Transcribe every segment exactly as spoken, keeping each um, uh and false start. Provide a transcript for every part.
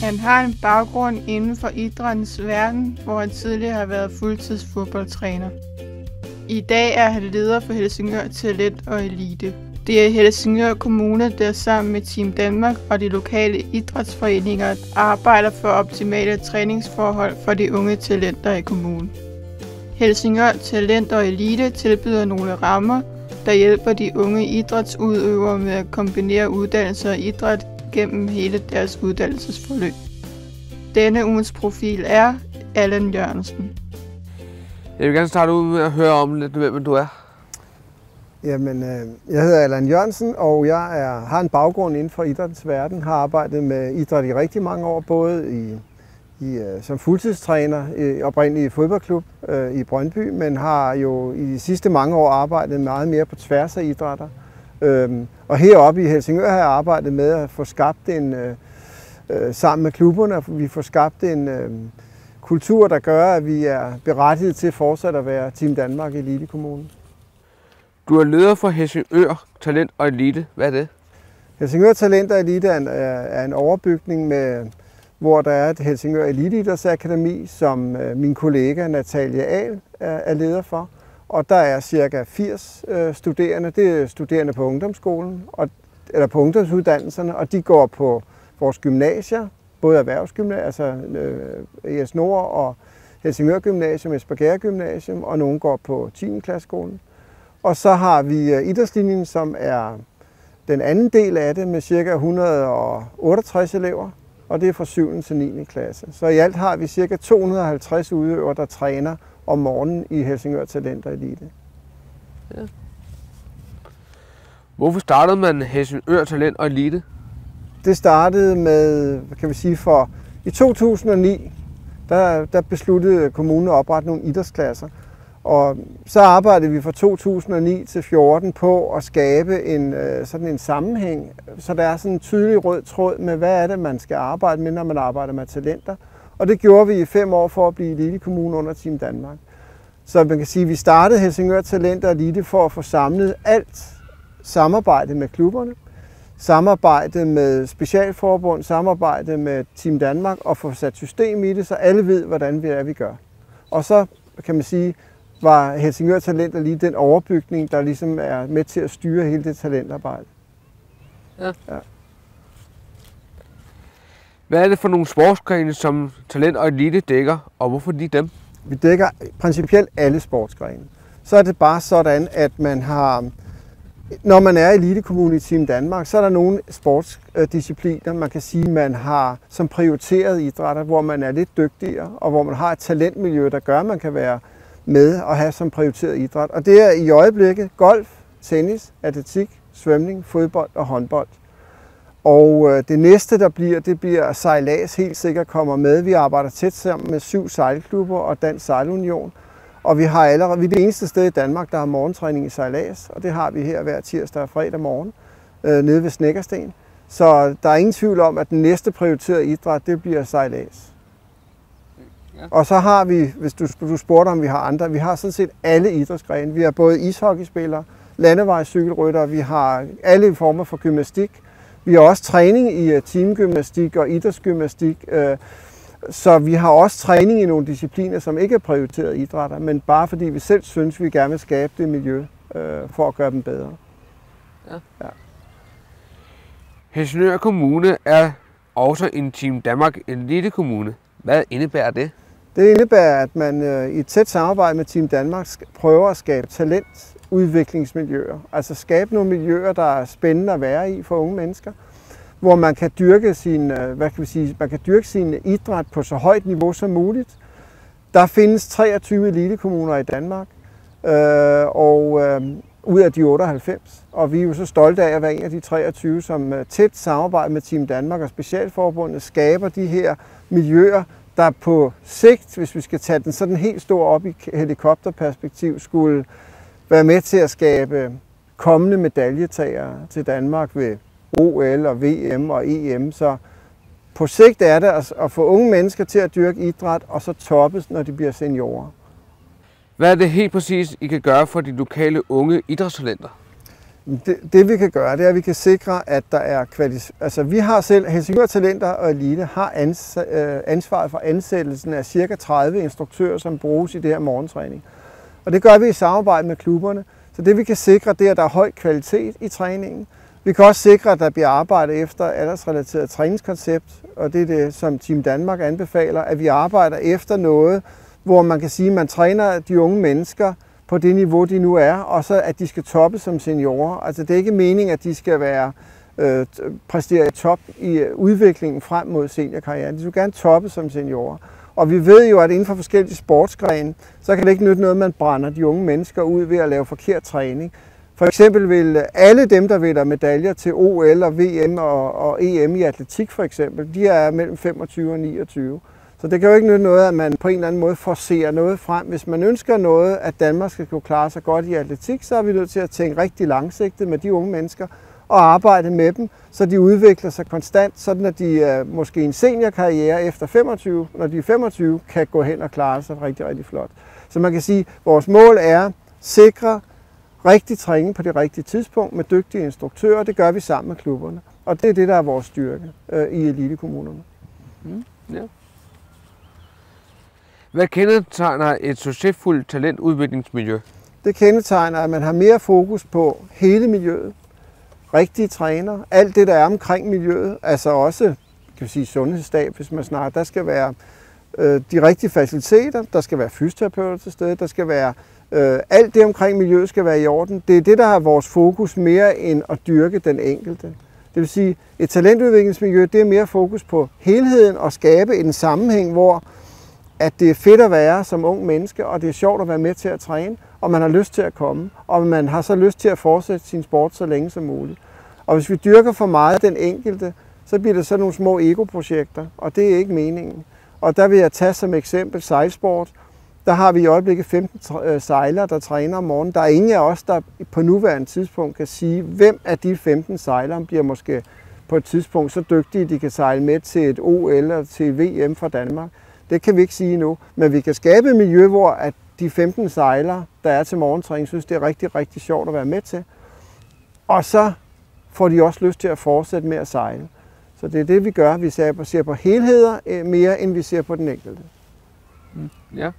Han har en baggrund inden for idrættens verden, hvor han tidligere har været fuldtidsfodboldtræner. I dag er han leder for Helsingør Talent og Elite. Det er Helsingør Kommune, der sammen med Team Danmark og de lokale idrætsforeninger arbejder for optimale træningsforhold for de unge talenter i kommunen. Helsingør Talent og Elite tilbyder nogle rammer, der hjælper de unge idrætsudøvere med at kombinere uddannelse og idræt gennem hele deres uddannelsesforløb. Denne ugens profil er Allan Jørgensen. Jeg vil gerne starte ud med at høre om lidt, hvem du er. Jamen, jeg hedder Allan Jørgensen, og jeg er, har en baggrund inden for idrættens verden. Har arbejdet med idræt i rigtig mange år, både i, i, som fuldtidstræner, i, oprindeligt i fodboldklub øh, i Brøndby, men har jo i de sidste mange år arbejdet meget mere på tværs af idrætter. Øhm, og heroppe i Helsingør har jeg arbejdet med at få skabt en, øh, sammen med klubberne, vi får skabt en øh, kultur, der gør, at vi er berettiget til fortsat at være Team Danmark Elite Kommune. Du er leder for Helsingør Talent og Elite. Hvad er det? Helsingør Talent og Elite er en, er en overbygning, med, hvor der er et Helsingør Eliteidrætsakademi, som min kollega Natalia Ahl er leder for. Og der er cirka firs studerende. Det er studerende på ungdomsskolen, og, eller på ungdomsuddannelserne, og de går på vores gymnasier, både erhvervsgymnasier, altså øh, E S Nord og Helsingør Gymnasium, Espergærde Gymnasium, og nogle går på tiende klasseskolen. Og så har vi idrætslinjen, som er den anden del af det, med ca. et hundrede og otteogtres elever, og det er fra syvende til niende klasse. Så i alt har vi ca. to hundrede og halvtreds udøvere, der træner om morgenen i Helsingør Talent og Elite. Ja. Hvorfor startede man Helsingør Talent og Elite? Det startede med, hvad kan vi sige, for i to tusind og ni, der, der besluttede kommunen at oprette nogle idrætsklasser. Og så arbejdede vi fra to tusind og ni til fjorten på at skabe en, sådan en sammenhæng, så der er sådan en tydelig rød tråd med, hvad er det, man skal arbejde med, når man arbejder med talenter. Og det gjorde vi i fem år for at blive Elite Kommune under Team Danmark. Så man kan sige, at vi startede Helsingør Talent og Elite for at få samlet alt samarbejde med klubberne, samarbejde med specialforbund, samarbejde med Team Danmark og få sat system i det, så alle ved, hvordan vi er, vi gør. Og så kan man sige, var Helsingør Talent og Elite den overbygning, der ligesom er med til at styre hele det talentarbejde. Ja. Ja. Hvad er det for nogle sportsgrene, som Talent og Elite dækker, og hvorfor lige dem? Vi dækker principielt alle sportsgrene. Så er det bare sådan, at man har, når man er Elite Kommune i Team Danmark, så er der nogle sportsdiscipliner, man kan sige, man har som prioriteret idrætter, hvor man er lidt dygtigere, og hvor man har et talentmiljø, der gør, at man kan være med og have som prioriteret idræt. Og det er i øjeblikket golf, tennis, atletik, svømning, fodbold og håndbold. Og det næste, der bliver, det bliver sejlads, helt sikkert kommer med. Vi arbejder tæt sammen med syv sejlklubber og Dansk Sejlunion. Og vi har allerede, vi er det eneste sted i Danmark, der har morgentræning i sejlads, og det har vi her hver tirsdag og fredag morgen øh, nede ved Snekkersten. Så der er ingen tvivl om, at den næste prioriterede idræt, det bliver sejlads. Ja. Og så har vi, hvis du, du spurgte om vi har andre, vi har sådan set alle idrætsgrene. Vi har både ishockeyspillere, landevejscykelryttere, vi har alle former for gymnastik. Vi har også træning i teamgymnastik og idrætsgymnastik. Øh, Så vi har også træning i nogle discipliner, som ikke er prioriteret idrætter, men bare fordi vi selv synes, at vi gerne vil skabe det miljø øh, for at gøre dem bedre. Ja. Ja. Helsingør Kommune er også en Team Danmark Elite Kommune. Hvad indebærer det? Det indebærer, at man øh, i et tæt samarbejde med Team Danmark prøver at skabe talentudviklingsmiljøer. Altså skabe nogle miljøer, der er spændende at være i for unge mennesker, hvor man kan dyrke sin, hvad kan vi sige, man kan dyrke sin idræt på så højt niveau som muligt. Der findes treogtyve elitekommuner i Danmark, øh, og øh, ud af de otteoghalvfems. Og vi er jo så stolte af at være en af de treogtyve, som tæt samarbejde med Team Danmark og Specialforbundet skaber de her miljøer, der på sigt, hvis vi skal tage den sådan helt stor op i helikopterperspektiv, skulle være med til at skabe kommende medaljetagere til Danmark ved O L og V M og E M. Så på sigt er det at få unge mennesker til at dyrke idræt, og så toppes, når de bliver seniorer. Hvad er det helt præcis, I kan gøre for de lokale unge idrætstalenter? Det, det vi kan gøre, det er, at vi kan sikre, at der er kvalitet. Altså vi har selv, Helsingør Talenter og Elite har ans, øh, ansvaret for ansættelsen af cirka tredive instruktører, som bruges i det her morgentræning. Og det gør vi i samarbejde med klubberne. Så det vi kan sikre, det er, at der er høj kvalitet i træningen. Vi kan også sikre, at der bliver arbejdet efter aldersrelateret træningskoncept, og det er det, som Team Danmark anbefaler, at vi arbejder efter noget, hvor man kan sige, at man træner de unge mennesker på det niveau, de nu er, og så at de skal toppe som seniorer. Altså det er ikke meningen, at de skal være øh, præstere i top i udviklingen frem mod seniorkarrieren. De skal gerne toppe som seniorer. Og vi ved jo, at inden for forskellige sportsgrene, så kan det ikke nytte noget, at man brænder de unge mennesker ud ved at lave forkert træning. For eksempel vil alle dem, der vinder medaljer til O L og V M og, og E M i atletik for eksempel, de er mellem femogtyve og niogtyve. Så det kan jo ikke nytte noget, at man på en eller anden måde forcerer noget frem. Hvis man ønsker noget, at Danmark skal kunne klare sig godt i atletik, så er vi nødt til at tænke rigtig langsigtet med de unge mennesker og arbejde med dem, så de udvikler sig konstant, sådan at de måske i en seniorkarriere efter femogtyve, når de er femogtyve, kan gå hen og klare sig rigtig, rigtig flot. Så man kan sige, at vores mål er at sikre rigtig træning på det rigtige tidspunkt med dygtige instruktører. Det gør vi sammen med klubberne. Og det er det, der er vores styrke øh, i elitekommunerne. Mm, ja. Hvad kendetegner et succesfuldt talentudviklingsmiljø? Det kendetegner, at man har mere fokus på hele miljøet, rigtige træner, alt det, der er omkring miljøet, altså også kan vi sige, sundhedsstab, hvis man snakker. Der skal være øh, de rigtige faciliteter, der skal være fysioterapeuter til stede, der skal være øh, alt det omkring miljøet skal være i orden. Det er det, der har vores fokus mere end at dyrke den enkelte. Det vil sige, et talentudviklingsmiljø, det er mere fokus på helheden og skabe en sammenhæng, hvor at det er fedt at være som ung menneske, og det er sjovt at være med til at træne, og man har lyst til at komme, og man har så lyst til at fortsætte sin sport så længe som muligt. Og hvis vi dyrker for meget den enkelte, så bliver det sådan nogle små ego-projekter, og det er ikke meningen. Og der vil jeg tage som eksempel sejlsport. Der har vi i øjeblikket femten sejlere, der træner om morgenen. Der er ingen af os, der på nuværende tidspunkt kan sige, hvem af de femten sejlere bliver måske på et tidspunkt så dygtige, de kan sejle med til et O L eller til et V M fra Danmark. Det kan vi ikke sige nu, men vi kan skabe et miljø, hvor at de femten sejlere, der er til morgentræning, synes, det er rigtig, rigtig sjovt at være med til. Og så får de også lyst til at fortsætte med at sejle. Så det er det, vi gør. Vi ser på, ser på helheder mere, end vi ser på den enkelte. Ja.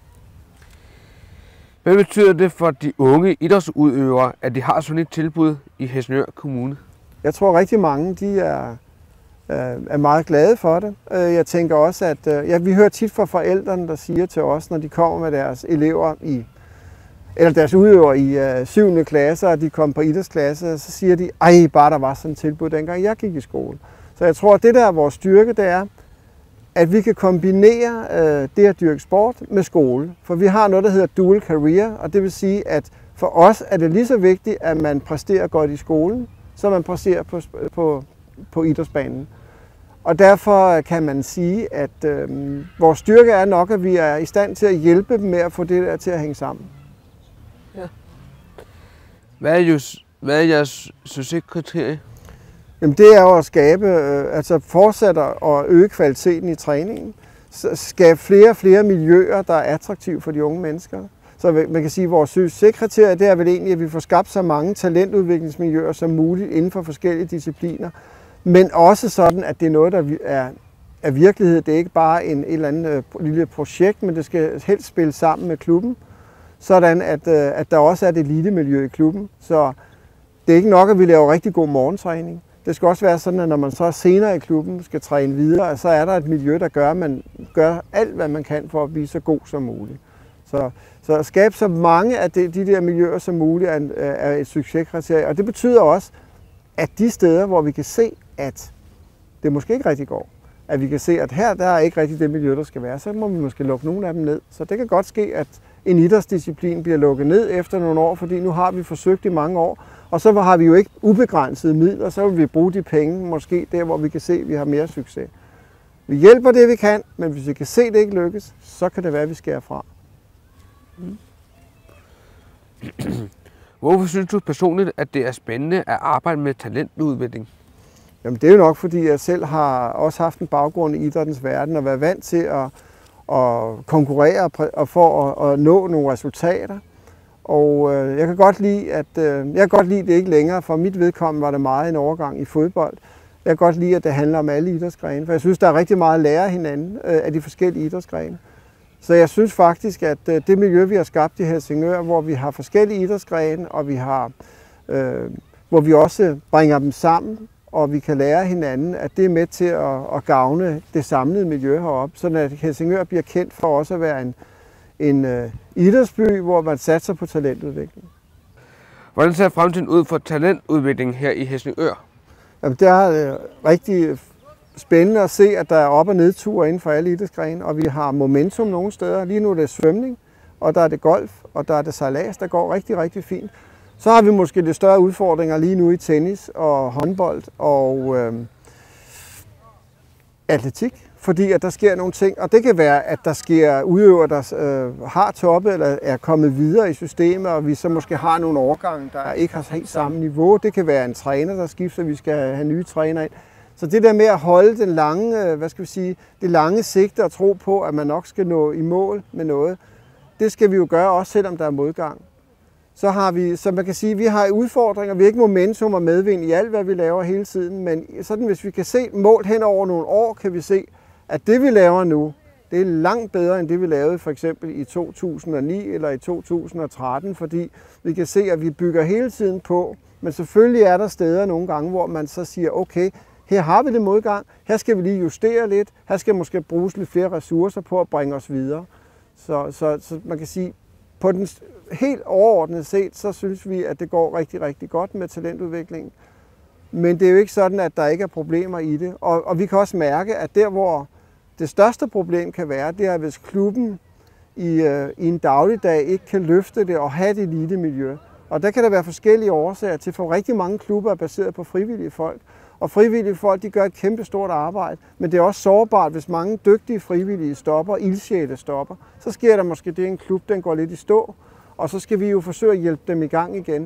Hvad betyder det for de unge idrætsudøvere, at de har sådan et tilbud i Helsingør Kommune? Jeg tror rigtig mange, de er, er meget glade for det. Jeg tænker også, at ja, vi hører tit fra forældrene, der siger til os, når de kommer med deres elever i, eller deres udøvere i syvende klasse, og de kommer på idrætsklasse, så siger de, ej, bare der var sådan et tilbud, dengang jeg gik i skole. Så jeg tror, at det der er vores styrke, det er, at vi kan kombinere øh, det at dyrke sport med skole. For vi har noget, der hedder dual career, og det vil sige, at for os er det lige så vigtigt, at man præsterer godt i skolen, som man præsterer på, på, på idrætsbanen. Og derfor kan man sige, at øh, vores styrke er nok, at vi er i stand til at hjælpe dem med at få det der til at hænge sammen. Ja. Hvad er, just, hvad er jeres succeskriterie? Jamen det er jo at skabe, øh, altså fortsætte og øge kvaliteten i træningen. Skabe flere og flere miljøer, der er attraktive for de unge mennesker. Så man kan sige, at vores succeskriterie, det er vel egentlig, at vi får skabt så mange talentudviklingsmiljøer som muligt inden for forskellige discipliner. Men også sådan, at det er noget, der er, er virkelighed. Det er ikke bare en, et eller andet lille projekt, men det skal helst spille sammen med klubben. Sådan, at, at der også er et elitemiljø i klubben. Så det er ikke nok, at vi laver rigtig god morgentræning. Det skal også være sådan, at når man så senere i klubben skal træne videre, så er der et miljø, der gør, at man gør alt, hvad man kan for at blive så god som muligt. Så, så at skabe så mange af de, de der miljøer som muligt er, er et succeskriterie. Og det betyder også, at de steder, hvor vi kan se, at det måske ikke rigtig går, at vi kan se, at her der er ikke rigtig det miljø, der skal være, så må vi måske lukke nogle af dem ned. Så det kan godt ske, at en idrætsdisciplin bliver lukket ned efter nogle år, fordi nu har vi forsøgt i mange år, og så har vi jo ikke ubegrænsede midler, så vil vi bruge de penge måske der, hvor vi kan se, at vi har mere succes. Vi hjælper det, vi kan, men hvis vi kan se, at det ikke lykkes, så kan det være, at vi skærer fra. Mm. Hvorfor synes du personligt, at det er spændende at arbejde med talentudvikling? Jamen det er jo nok, fordi jeg selv har også haft en baggrund i idrættens verden og været vant til at, at konkurrere og for at, at nå nogle resultater. Og øh, jeg kan godt lide, at øh, jeg kan godt lide det ikke længere. For mit vedkommende var det meget en overgang i fodbold. Jeg kan godt lide, at det handler om alle idrætsgrene, for jeg synes, der er rigtig meget at lære hinanden øh, af de forskellige idrætsgrene. Så jeg synes faktisk, at øh, det miljø, vi har skabt i Helsingør, hvor vi har forskellige idrætsgrene, og vi har, øh, hvor vi også bringer dem sammen, og vi kan lære hinanden, at det er med til at, at gavne det samlede miljø heroppe, så at Helsingør bliver kendt for også at være en, en øh, idrætsby, hvor man satser på talentudvikling. Hvordan ser fremtiden ud for talentudvikling her i Helsingør? Jamen, det er rigtig spændende at se, at der er op- og nedture inden for alle idrætsgrene, og vi har momentum nogle steder. Lige nu er det svømning, og der er det golf, og der er det sejlads, der går rigtig, rigtig fint. Så har vi måske lidt større udfordringer lige nu i tennis og håndbold og øh, atletik, fordi at der sker nogle ting, og det kan være, at der sker udøvere, der øh, har toppet eller er kommet videre i systemet, og vi så måske har nogle årgange, der ikke har helt samme niveau. Det kan være en træner, der skifter, vi skal have nye træner ind. Så det der med at holde den lange, hvad skal vi sige, det lange sigte og tro på, at man nok skal nå i mål med noget, det skal vi jo gøre også, selvom der er modgang. Så har vi, som man kan sige, vi har udfordringer, vi har ikke momentum og medvind i alt, hvad vi laver hele tiden, men sådan, hvis vi kan se mål hen over nogle år, kan vi se, at det vi laver nu, det er langt bedre end det vi lavede for eksempel i to tusind og ni eller i to tusind og tretten, fordi vi kan se, at vi bygger hele tiden på, men selvfølgelig er der steder nogle gange, hvor man så siger, okay, her har vi det modgang, her skal vi lige justere lidt, her skal måske bruges lidt flere ressourcer på at bringe os videre. Så, så, så man kan sige, på den helt overordnet set, så synes vi, at det går rigtig, rigtig godt med talentudviklingen. Men det er jo ikke sådan, at der ikke er problemer i det. Og, og vi kan også mærke, at der, hvor det største problem kan være, det er, hvis klubben i, øh, i en dagligdag ikke kan løfte det og have et elitemiljø. Og der kan der være forskellige årsager til, for rigtig mange klubber er baseret på frivillige folk. Og frivillige folk, de gør et kæmpe stort arbejde, men det er også sårbart, hvis mange dygtige frivillige stopper, ildsjæle stopper. Så sker der måske det, en klub den går lidt i stå, og så skal vi jo forsøge at hjælpe dem i gang igen,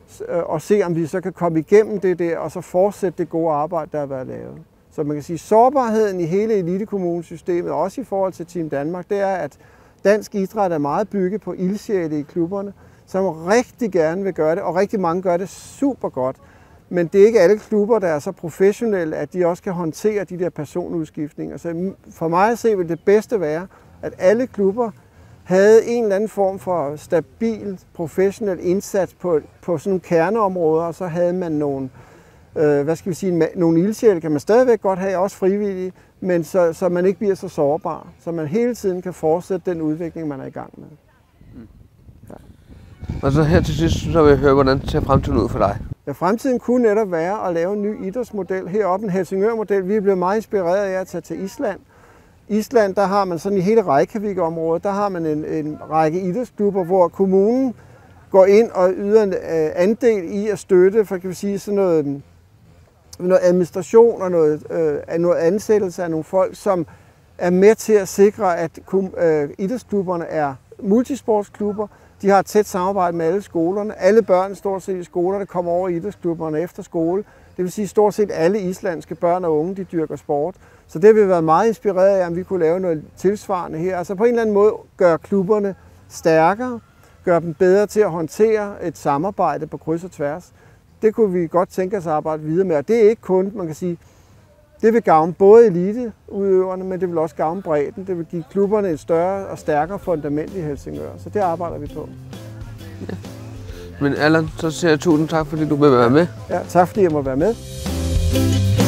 og se om vi så kan komme igennem det der, og så fortsætte det gode arbejde, der har været lavet. Så man kan sige, sårbarheden i hele elitekommunesystemet, også i forhold til Team Danmark, det er, at dansk idræt er meget bygget på ildsjæle i klubberne, som rigtig gerne vil gøre det, og rigtig mange gør det super godt. Men det er ikke alle klubber, der er så professionelle, at de også kan håndtere de der personudskiftninger. Så for mig at se vil det bedste være, at alle klubber havde en eller anden form for stabil, professionel indsats på, på sådan nogle kerneområder, og så havde man nogle, øh, hvad skal vi sige, nogle ildsjæle, kan man stadigvæk godt have, også frivillige, men så, så man ikke bliver så sårbar, så man hele tiden kan fortsætte den udvikling, man er i gang med. Ja. Og så her til sidst, så vil jeg høre, hvordan ser fremtiden ud for dig? Ja, fremtiden kunne netop være at lave en ny idrætsmodel. Heroppe en Helsingør-model. Vi er blevet meget inspireret af at tage til Island. Island, der har man sådan i hele Reykjavik-området, der har man en, en række idrætsklubber, hvor kommunen går ind og yder en uh, andel i at støtte, for kan vi sige sådan noget, noget administration og noget, uh, noget ansættelse af nogle folk, som er med til at sikre, at uh, idrætsklubberne er multisportsklubber. De har et tæt samarbejde med alle skolerne. Alle børn stort set i skolerne kommer over i idrætsklubberne efter skole. Det vil sige, at stort set alle islandske børn og unge, de dyrker sport. Så det har vi været meget inspireret af, om vi kunne lave noget tilsvarende her. Altså på en eller anden måde gøre klubberne stærkere, gøre dem bedre til at håndtere et samarbejde på kryds og tværs. Det kunne vi godt tænke os at arbejde videre med, og det er ikke kun, man kan sige, det vil gavne både eliteudøverne, men det vil også gavne bredden. Det vil give klubberne et større og stærkere fundament i Helsingør, så det arbejder vi på. Ja. Men Allan, så siger jeg tusind tak, fordi du vil være med. Ja, tak fordi jeg må være med.